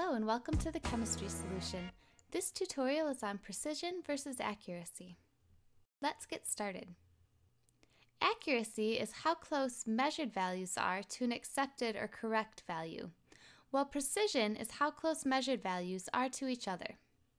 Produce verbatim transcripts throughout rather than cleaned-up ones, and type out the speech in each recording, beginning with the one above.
Hello and welcome to the chemistry solution. This tutorial is on precision versus accuracy. Let's get started. Accuracy is how close measured values are to an accepted or correct value, while precision is how close measured values are to each other.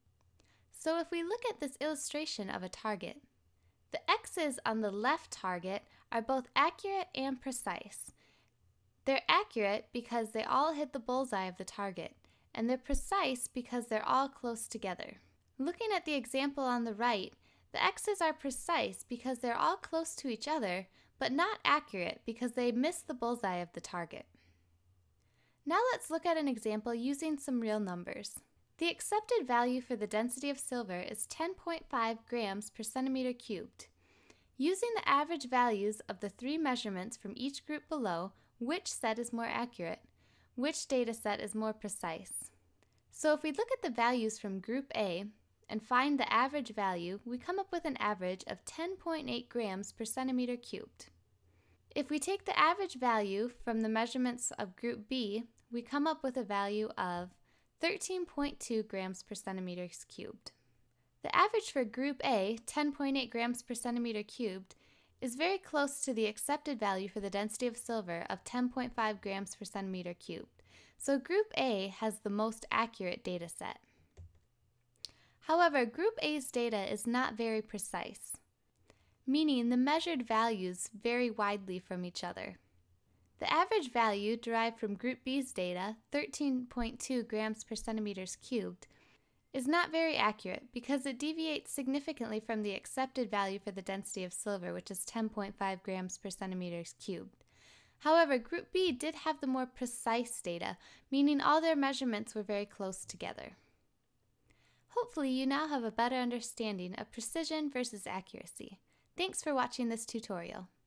So if we look at this illustration of a target, the X's on the left target are both accurate and precise. They're accurate because they all hit the bullseye of the target, and they're precise because they're all close together. Looking at the example on the right, the X's are precise because they're all close to each other, but not accurate because they miss the bullseye of the target. Now let's look at an example using some real numbers. The accepted value for the density of silver is ten point five grams per centimeter cubed. Using the average values of the three measurements from each group below, which set is more accurate? Which data set is more precise? So if we look at the values from Group A and find the average value, we come up with an average of ten point eight grams per centimeter cubed. If we take the average value from the measurements of Group B, we come up with a value of thirteen point two grams per centimeter cubed. The average for Group A, ten point eight grams per centimeter cubed, is very close to the accepted value for the density of silver of ten point five grams per centimeter cubed. So Group A has the most accurate data set. However, Group A's data is not very precise, meaning the measured values vary widely from each other. The average value derived from Group B's data, thirteen point two grams per centimeter cubed, is not very accurate because it deviates significantly from the accepted value for the density of silver, which is ten point five grams per centimeter cubed. However, Group B did have the more precise data, meaning all their measurements were very close together. Hopefully you now have a better understanding of precision versus accuracy. Thanks for watching this tutorial.